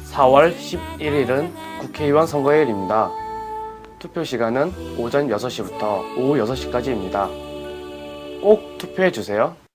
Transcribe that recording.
4월 11일은 국회의원 선거일입니다. 투표 시간은 오전 6시부터 오후 6시까지입니다. 꼭 투표해주세요.